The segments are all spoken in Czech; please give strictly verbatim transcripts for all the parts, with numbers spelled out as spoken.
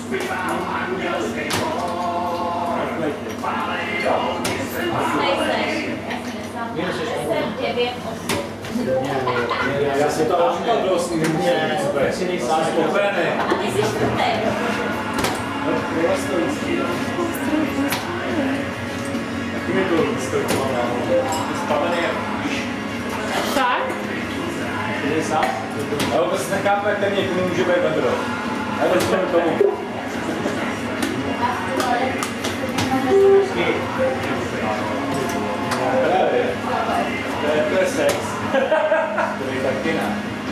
Já jsem to říkal, bylo s ním nemusím. Ne, si nejsem spokojený. A ty jsi čtvrtý. Taky mi to vystoupilo. Spavený jak víš. Tak? šedesát? Já vůbec nechápu, jak ten někomu může být vedro. Já vezmeme tomu. To je sex. To je taky ne.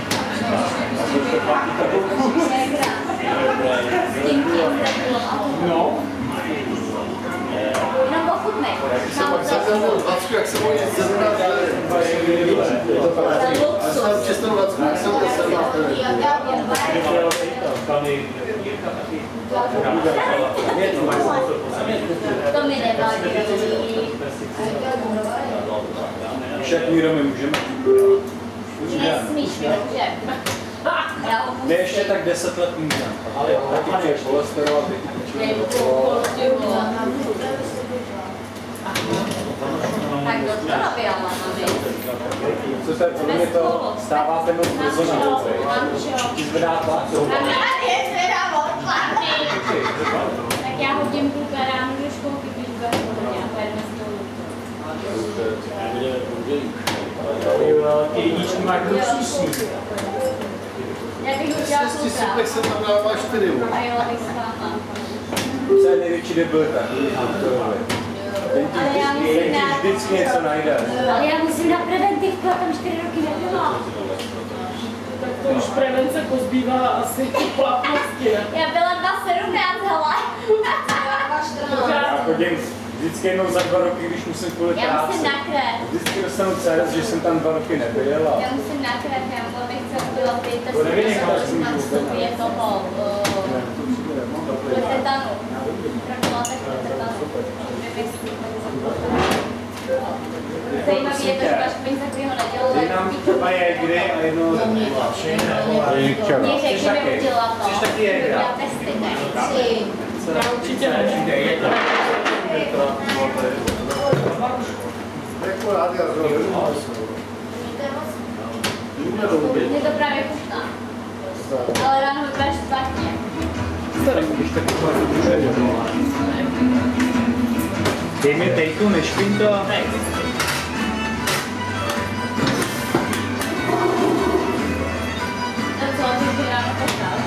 No. Jenom ochutnej. Jak se moje zrna já jsem čistou dvacku, jak jsem to mi nevadí. Však míro my můžeme. Nesmíš mi, dobře. Ne, ještě tak deset let můžeme. Ale taky je cholesterol. Tak kdo to nabíjala na mě? Co se podle mě to stává ten noc brzo na noci. Ti zvedá tlak. A je zvedá tlak. Tak já hodím půlka ráno do školky, když bude hodně a pojedeme z toho. Ty jedničky máš luxusní. Já bych udělala půlka. tak jsem tam dával čtyři. A jela bych s váma. Co je největší debilita? Ten ti vždycky něco najde. Ale já musím na preventivku a tam čtyři roky nebyla. Tak to už prevence pozbývá asi platnosti. Já byla dva sedmnáct, hele. Já chodím vždycky jednou za dva roky, když musím kvůli práci. Já musím nakret. Vždycky dostanu C S, že jsem tam dva roky nebyl. A... Já musím nakret, já mám nechce udělat ty To nevím, jak to testy na vstupě toho. Tetanu. Proto tak tetanu. Zajímavý je to, že máš peníze, který ho nedělal. Dej nám dva jégry a jedno Mě řekl, že mi udělala to. Jsi taky jégra. Já testy, ne? Já určitě ne. Jako rád, já Mně to právě chutná. Ale ráno vypadáš špatně. Dej mi tejku, nešpin to. No co, ty jsi ráno pošel?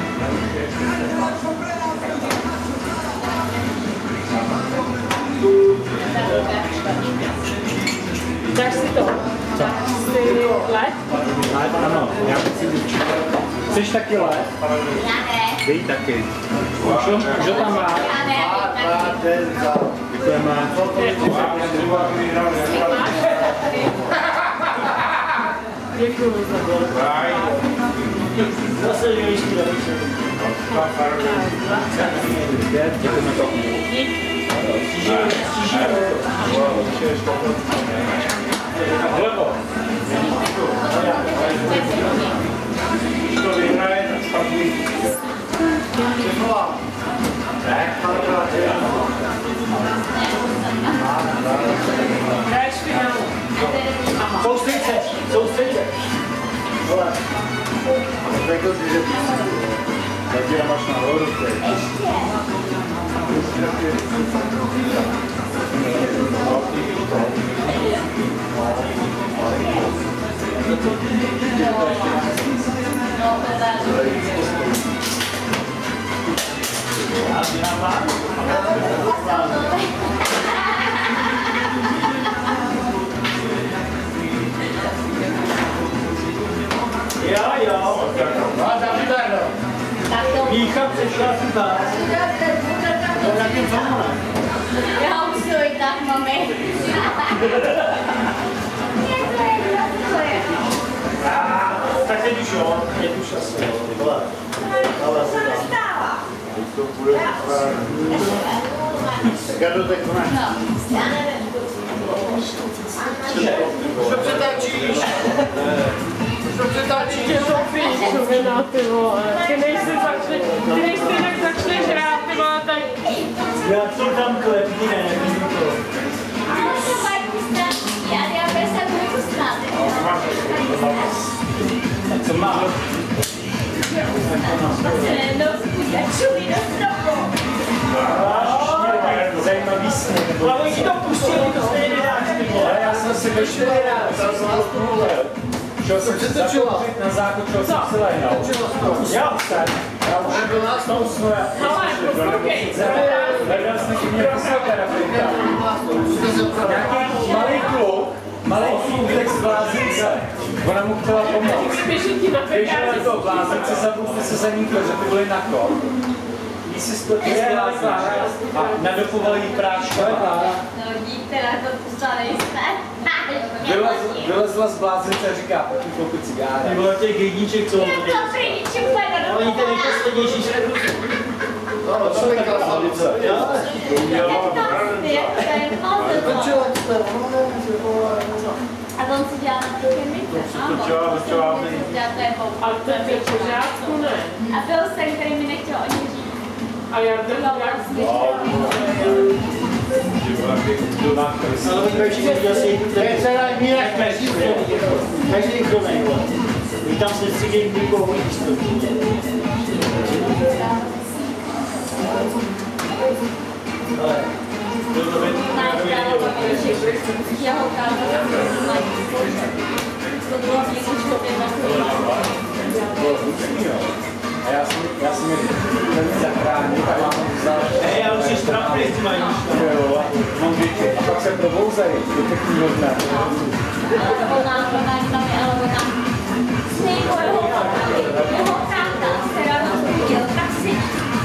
Dáš si to? Co? Si led? Led, ano, já chci líčit. Chceš taky led? Já ne. Dej taky. Už ho tam má. Já ne, tak. Děkujeme. Děkuju za to. Zase ještě lepší. Děkujeme to. Vlevo. Když to vyhraje, tak pak víc. Hraješ finále. Soustřed se, soustřed se. Vole. Řekl jsi, že Tak já máš nahoru. Jo, jo. máš zavítáno. Pícha přešla si tak. Já už to i tak, mami. Tak teď už jo, teď už asi jo. Ale se dá. Teď to bude tak já to tak máš. No, já nevím. Už to přetáčíš. Už to přetáčíš. Tě to píš, ty vole. Ty nejsi začne, ty nejsi jinak začneš Já to tam klepni, ne, nevidím to. Ale to mají kustaný, ale já bych se budu kustat. Co má? No, čují do stropu. Zajímavý sny. Ale oni ti to pustili, to se nedá, ty vole. Ale já jsem si vešel, šel jsem se zakouřit na záchod, šel jsem se lehnout. Já jsem, já už byl na tom snu, Ale poslouchej, hledal jsem ti mě fyzioterapeuta. Nějaký malý kluk, malý kluk z Bláznice. Ona mu chtěla pomoct. běží ti na Běžel pekáři. do Bláznice, zabudli se za ním že ty byli na kol. Jí si stopil a nadopovali jí práškama. No, díky, na to pustala nejste. Vylez- Vylezla z Bláznice a říká, pojď koupit cigára. Ty vole těch jedniček, co on Je to to prý ničím úplně Ale oni ten nejposlednější šrek ruce. No, to je krasavice. Jo. Je to svět, to je moc. Točila jste, no, A on si dělá na ty chemice. Točila, točila, to je Ale to je v pořádku, ne? A byl jsem, který mi nechtěl o něj říct. A já to jak Ale oni mají všichni viděl si jednu to je celá míra každý každý kromek. Vy tam se střídějí nikoho místo. Ale Jeho kázal, to bylo něco člověk A já jsem, já jsem je zachránil, tak mám tam vzal. ne, já už si štrapný s těma Jo, a mám děti. A pak se probouzají, do pěknýho dne. Ona, ona tam je, ale ona s nejkou jeho kapely, jeho táta se ráno zbudil, tak si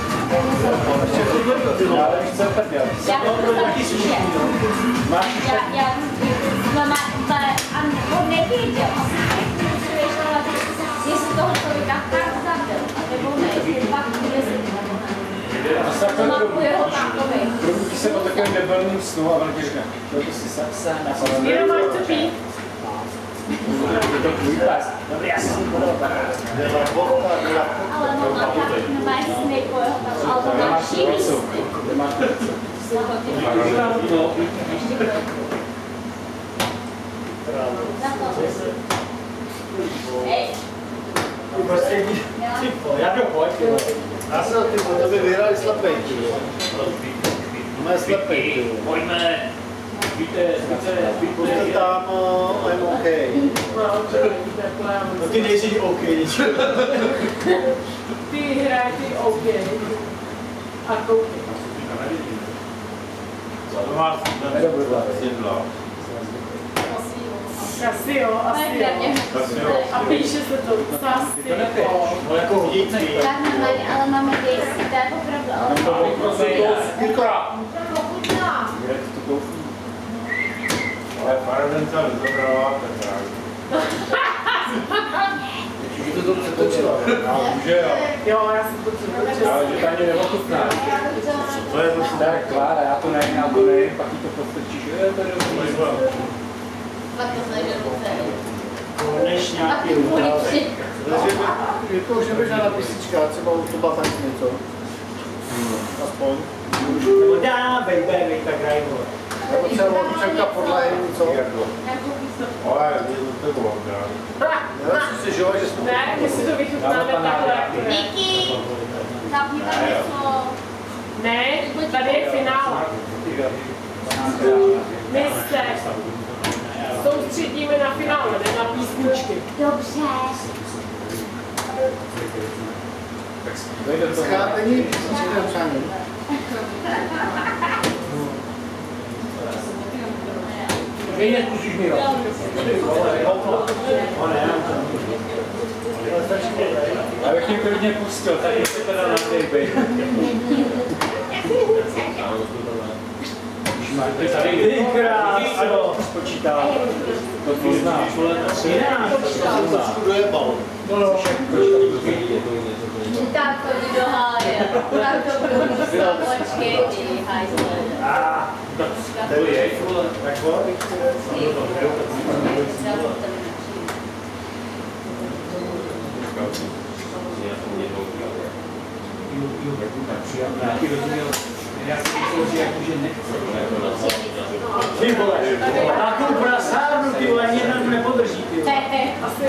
Ale víš co, prdel. já to taky slyším. Máš Já, já, mama, a on nevěděl, asi přemýšlela, jestli toho člověka tak zabil, nebo ne, jestli fakt bude si to má po jeho tátovi. probudí se po takovém debilním snu a velký říká, to je si sapsa na palavě. Jenom máš co pít? Je to tvůj pes. Dobrý, já jsem podal barát. Ale mama, tak nemá sny po jeho tátovi, ale to má Nemáš vším procu. sny. Nemáš procu. Ještě byl. Za to. Hej. já to pojď. Já jsem ty, to by vyhrali slepej, ty jo. Máme slepej, ty jo. Pojďme. Víte, víte, Puste tam, uh, I'm OK. no ty nejsi OK, nic. Ty hraje ty OK. A koukej. To má sedlo. Casio, asi jo. A píše se to Casio. No jako hodinky. Tak normálně, ale máme dějství, to je opravdu, ale chutná. Kde to koupí? Ale Paradenta vyzobrala Petra. Ty to přetočila. Může jo. Jo, já jsem to přetočila. Ale že to ani neochutná. To je to Tak Klára, já to nejím, já to nejím, pak jí to postrčíš, je to je dobrý. Pak to zaženu celý. Než Pak nějaký ty můj utrál. tři. Je to už neběžná písnička, třeba u Toba tak něco. Aspoň. Nebo dávej, dávej, tak hraj, vole. Nebo třeba od Čelka podle něco. Ale je to bylo, Já si si žila, že jsme... Ne, my si to vychutnáme takhle, jak to je. Díky. Zapni tam něco. Ne, tady je finále. My se soustředíme na finále, ne na písničky. Dobře. Dojde to. Schápení písničky přání. Vy nekusíš mi rok. Já bych jim klidně pustil, tak jestli to dá na tejby. Ty tady kráso spočítá. To ty znáš. Trošku dojebal. Tak chodí do háje. Tak to budu myslet. Počkej, ty hajzle. To je, tak vole. Já si myslím, že jakože nechce. Ty vole, na tu prasárnu, ty vole, ani jednou nepodrží, ty vole. Ne, ne, asi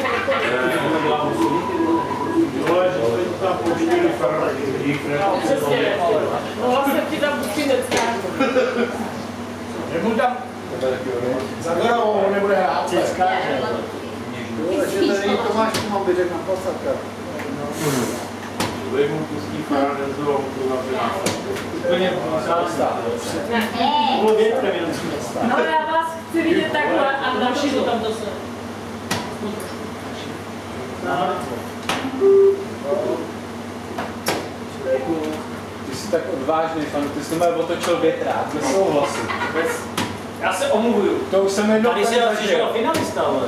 Vole, že jste tam pouštili farmaky. No, přesně. Mohla jsem ti tam buchinec dát. Nebo tam... Zakladá, on nebude hrát. Česká, Takže tady Tomáš Kumamběřek na Pasaka. Vy mu pustí Faradenzu a mu to zavřená. Úplně zálstá. bylo větrem jenom si města. No já vás chci vidět takhle a další to tam zase. Ty jsi tak odvážný, panu, ty jsi mě otočil větrák, bez souhlasu. Bez... Já se omluvuju. To už jsem jednou Tady si zažil. přišel finalista, ale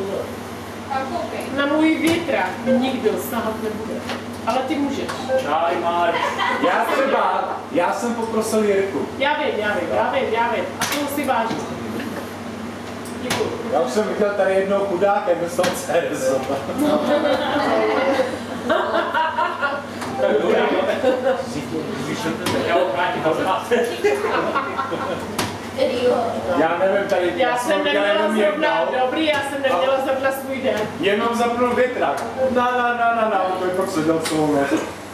Na můj větrák nikdo sahat nebude. Ale ty můžeš. čaj, Mark. Já třeba, já jsem poprosil Jirku. Já vím, já vím, já vím, já vím. A to si vážím. Děkuju. Já už jsem viděl tady jednou chudáka, jak dostal C R S. Tak dobrý. Já obrátím hazard. Já nevím, tady Já jsem viděl neměla jenom zrovna, jednou. dobrý, já jsem neměla zrovna svůj den. Jenom zapnul větrák. Na, na, na, na, na, to je pak seděl celou noc.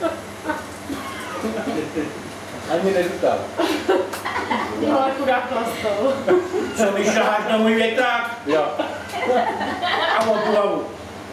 Ani nezutal. Ale chudák nastal. Co mi šaháš na můj větrák? Jo. A od hlavu.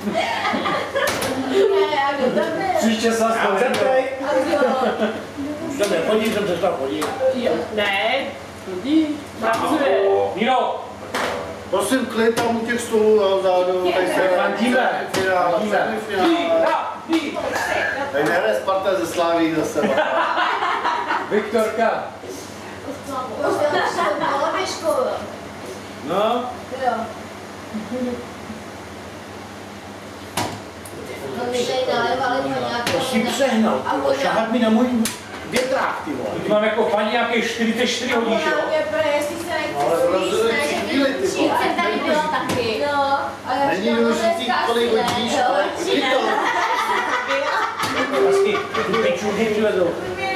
Příště se aspoň zeptej. Už tam nechodí, jsem přestal chodit. Jo. Ne, chodí, pracuje. Miro, Prosím, klid tam u těch stolů a vzadu. Tady se Fandíme. finále, Fandíme. semifinále. Tady nehraje Sparta ze Slaví za seba. Viktorka. no, to si přehnal. Šahat mi na můj větrák, ty vole. Teď mám jako paní nějaký čtyřicet čtyři hodíš, jo? jsem tady byla taky. No, Není důležitý, kolik hodíš, ale kdy to. Hezky, ty pičuhy přivedou.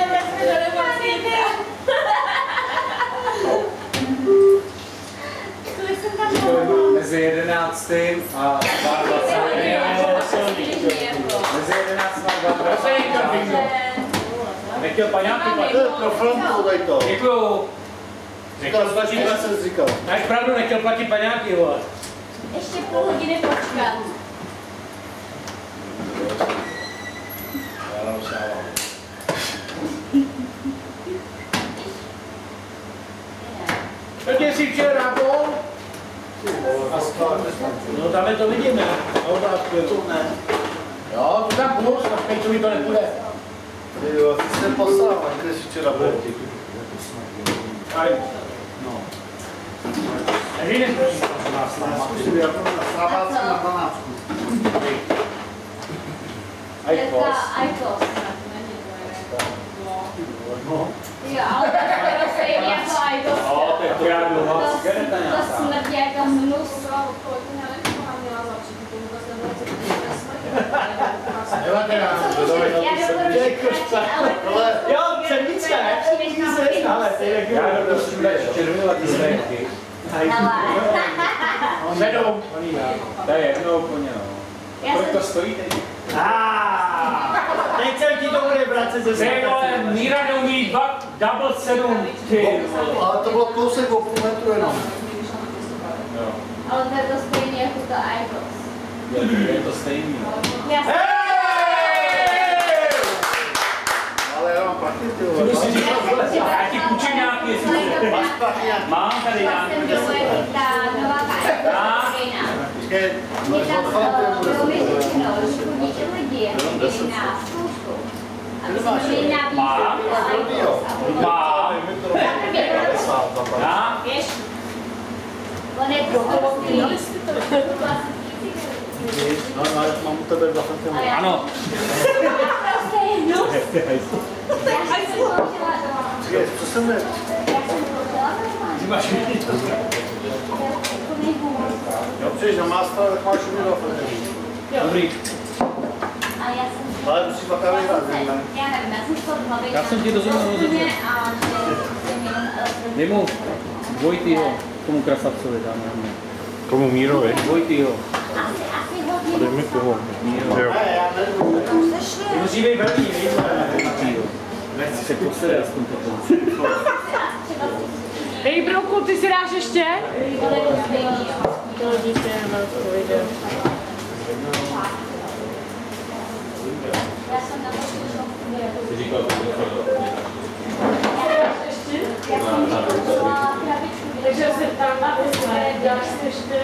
Mezi jedenáctým a dvacátým. Mezi jedenáctým a dvacátým. Nechtěl paňáky, To je pro frontu, dej to. děkuju. Nechtěl Říkal, platit, co jsi říkal. máš pravdu, nechtěl platit paňáky, vole. Ještě půl hodiny počkat. Pěkně si včera bol? No tam je to vidíme. A obrázku je to ne. Jo, to tam půl, na Peťovi to nepůjde. Ty jo, ty jsi poslal, kde jsi včera byl. Aj. No. Takže neslyšíš to nás náma. Zkusím, já budu na Slavácku na dvanáctku. Aikos. Aikos. No. Jo, ale to se jde jako Aikos. Jo, to je to já dlouhá To cigareta to nějaká. smrt jako hnus. Ale Jo, přemíčka, ne? Ale ty jak Já jdu do studia červenou a ty zvenky. Medou. To je jedno úplně, no. Kolik to stojí teď? Ah, teď se ti to bude vracet ze Ty vole, Míra neumí dva, double sedm, ty. ale to bylo kousek o půl metru jenom. Jo, Ale to je to stejně jako to Aikos. je to stejný. Já jsem Ale já mám prachy, ty vole. Musí říkat, já ti půjčím nějaký, jestli chceš. Máš prachy nějaký? Mám tady nějaký. jsem dole ta nová Aikos. Počkej, Mě máš tam odfalku, bylo nebo to vyřešeno, že chodí ti lidi jako na zkoušku. A my jsme měli nějaký Mám? Mám. Já? Víš? On je prostě No, no, já mám u tebe dva centimetry. Ano. prostě hnus. Já jsem položila doma. Počkej, co jsem ne? Já jsem položila doma. Ty máš Jako nejhůř. Jo, přijdeš na másta, tak máš u mě dva centimetry. Dobrý. A já jsem Ale musíš pak ale hrát, ne? Já nevím, já jsem to v hlavě. Já jsem ti rozuměl, rozuměl. Mimo Vojtyho, tomu krasavcovi tam, ne? Komu Mírovi? Vojtyho. Asi, asi hodně. Dej mi toho. Jo. Ne, já nevím. Musí být velký, víš? Nechci se posedat s tomto tomu. Hej, Brouku, ty si dáš ještě? To dítě, no, to jde. Já jsem na to přišla. Já jsem dělala krabičku. Takže se tam na to dáš si ještě.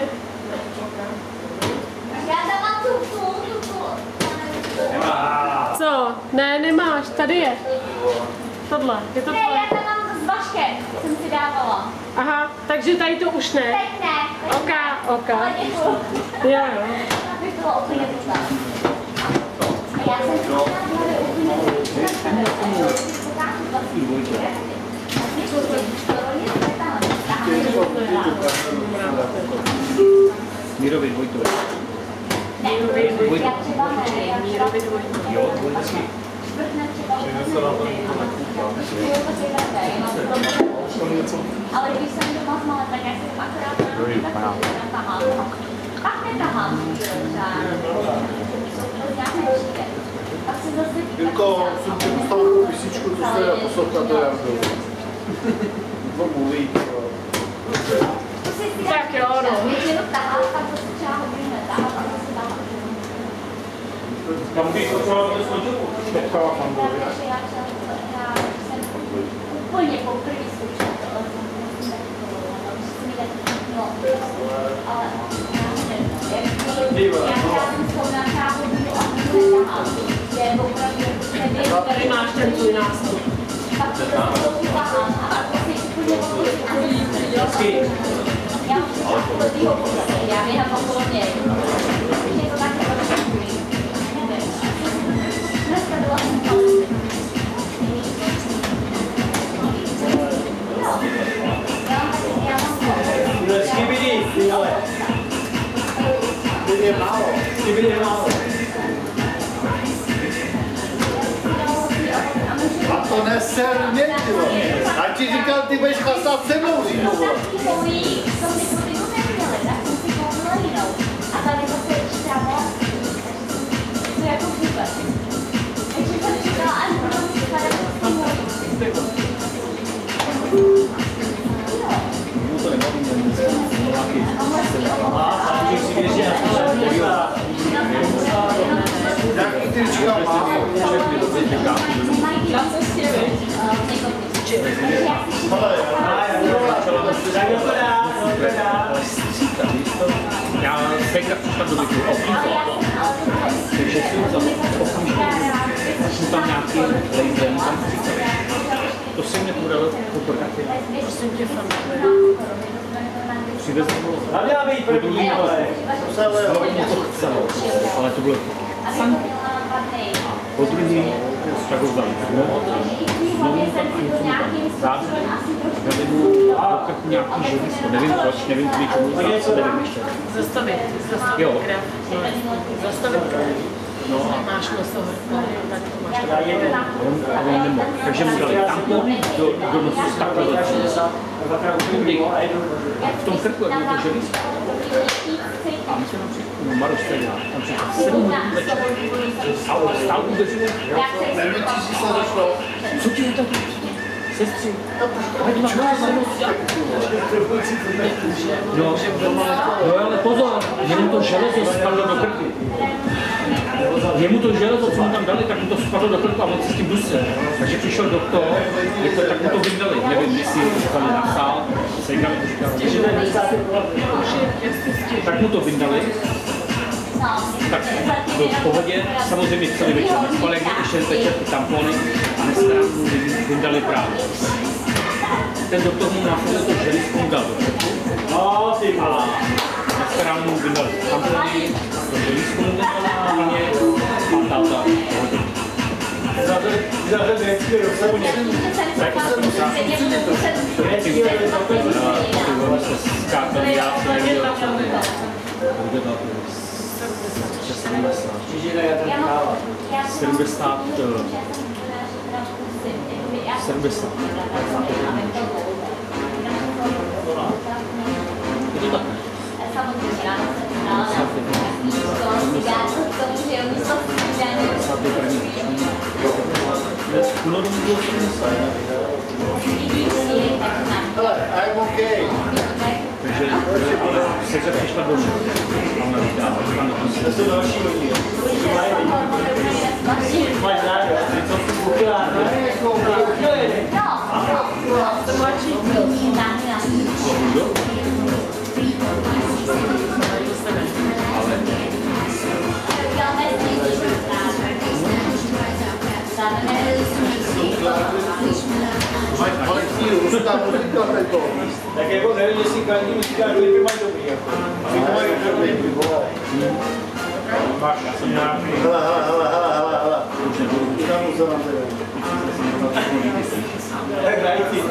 Já dávám tu, tu, tu, tu. Co? Ne, nemáš, tady je. Tohle, je to Ne, tvoje. já tam mám s Vaškem, jsem si dávala. Aha, takže tady to už ne. Teď ne. teď Oka, ne. oka. Ale děkuju. Jo, jo. Aby bylo úplně to tak. A já jsem si dala úplně Mírovi Vojtovi. ne, já třeba ne, já třeba Jo, Vojtovi. čtvrtne třeba ale když jsem doma s malem, tak já jsem akorát na tahám. Pak netahám, pak se zase... Jirko, jsem ti postavil takovou písničku, co jste poslouchat do Jardu. To mluví. Tak jo, no. Většinou tahám, pak zase třeba hodinu netahám, pak zase tahám. Tam bych potřeboval to skončit. Špetkáva fandovi. Takže já jsem úplně poprvé zkoušela to, ale no, ale já jsem zkoumala třeba hodinu a hodinu netahám, že opravdu nevím, Tady máš ten tvůj nástup. pak to zase tahám a pak si úplně poprvé já už jsem do tého pokusy, já běhám okolo něj. Takže to tak nevím. Dneska byla jsem to. Skibidi, ty vole. Skibidi je málo. Skibidi je málo. A to neser mě, ty vole. A ti říkal, ty budeš chlastat se mnou, říkal, vole. A tady zase čtrávala. To jako vůbec. Takže jsem čekala až budou vypadat Jaký trička má? tam se stěrují. Tak to dá, to dá. Já tenkrát přišla do bytu, takže jsem tam jsem tam nějaký lejzem, tam přiceli. To jsem mě podal fotografii. Prosím tě, fan. Přivezl ho. Hlavně aby jí první, vole. Ale to bylo fan. Po druhý, tak ho vzali. Znovu tam ani co tam závěr. Dali mu nějaký želisko, nevím proč, nevím kvůli čemu, nevím ještě. Zastavit, zastavit Jo. krev. Zastavit krev. No Máš noso, tak to máš. a on nemohl. Takže mu dali tampon do, do nosu takhle do a v tom krku, jak bylo to želisko. A my jsme tam přišli, no Maroš tady, tam přišel sedm hodin večer. A on stál u dveří. Nevím, či si se došlo. Co ti je tady? Sestři, ať máš no, no ale pozor, jemu to železo spadlo do krku. Jemu to železo, co mu tam dali, tak mu to spadlo do krku a on se s tím dusil. Takže přišel doktor, jako, tak mu to vydali. Nevím, jestli to na sál, se někam říkal. Tak mu to vydali. Tak byl v pohodě, samozřejmě celý večer nespal, jak ještě večer ty tampony a dneska mu vydali právě. Ten doktor mu následně to želisko dal do krku. No, ty vole. A dneska ráno mu vydali tampony, to želisko mu dali a táta pohodě. Zavřel věcky do sebou. Tak jsem musel. Ty vole se skákali, já se nevěděl, co to je. Já mám, já jsem sedmdesát. sedmdesát. Je to tak, ne? Samozřejmě, ráno jsem dala na místo, cigářů k tomu, že jo, místo cigářů. V únoru bylo sedmdesát. Hele, I'm okay. Takže se přišla domů. To jsou další lidi. Mají rádi, co jsou kuchylárny. To mladší. Ale si ruská muzika nebo? Tak jako nevím, jestli každý muzika klipy mají dobrý. Aby to mají dobrý. Máš nějaký... Hele, hele, hele, hele, hele, hele. Už tam musel nám tady. Tak hrají ty.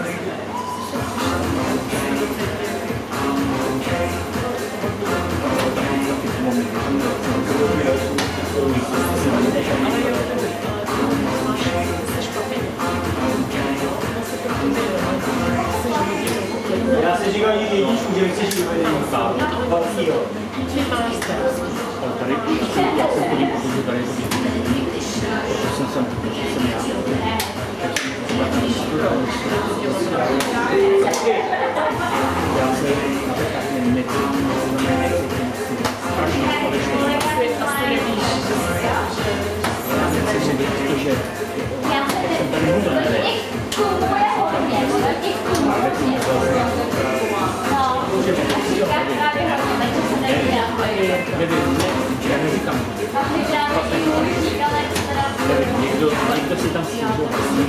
Já si říkal jít jedničku, že chceš jít vedení. Velkýho. Tady já jsem chodil, protože tady je to protože jsem sem, protože jsem já. Já se tak necítím, strašně společně. Protože Já jsem tady mluvil. Klubů je hodně, těch klubů je hodně. No, říkám právě hodně, takže se nevydám. nevím, já neříkám. Pak mi právě říkala, jak se dá. Nevím, někdo, někdo si tam stížil.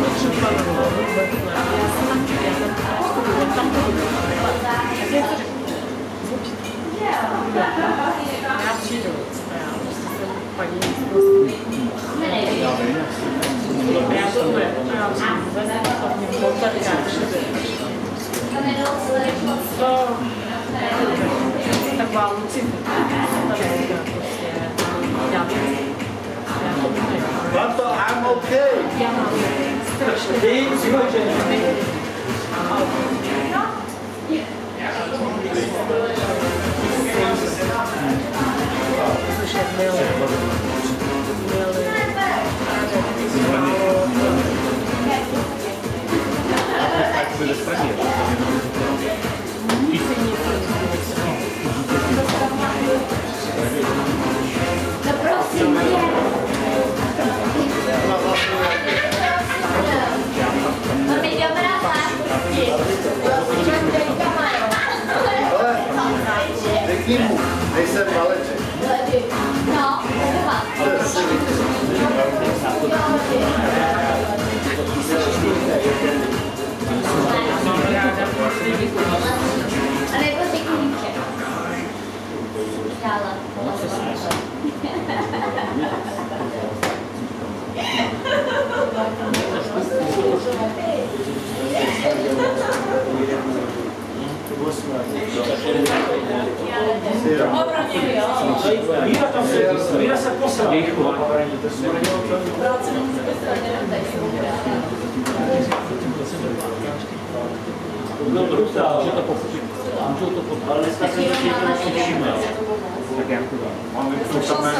Já přijdu. Paní. Já to bude. Já taková Luci. Vám to, I'm okay. Já mám strašně. Ty, přihoďte. Což je milé. Tak se dostaní. No prosím tě. No teď dobrá zápustí. Ale řekni mu, nejsem maleček. No, třeba. A nebo řekni míček. Dále. Víra tam se, Víra se poslala. Jejich chování. Byl brutál. Může to pochopit. Můžou to pochopit. Ale dneska jsem to všichni. Tak jak to dá? Máme to samé.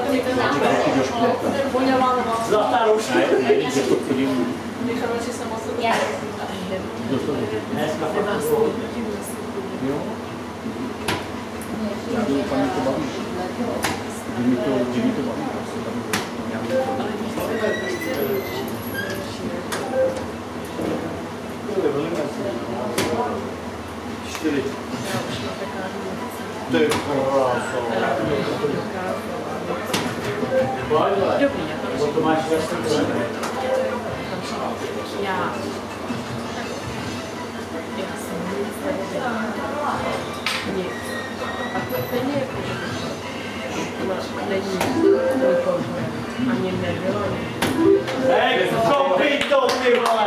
Zlatá rouška. Ne, ne, že to chodím. Já. Dneska to nás. Jo? Já bych úplně to baví. Kdy mi to, kdy mi to baví, prostě baví. Já bych to baví. Čtyři. Ty kráso. Dobrý, Bo to máš vlastně já. Nic. A to stejně jako, není ani nebylo. Hej, kopij to, ty vole!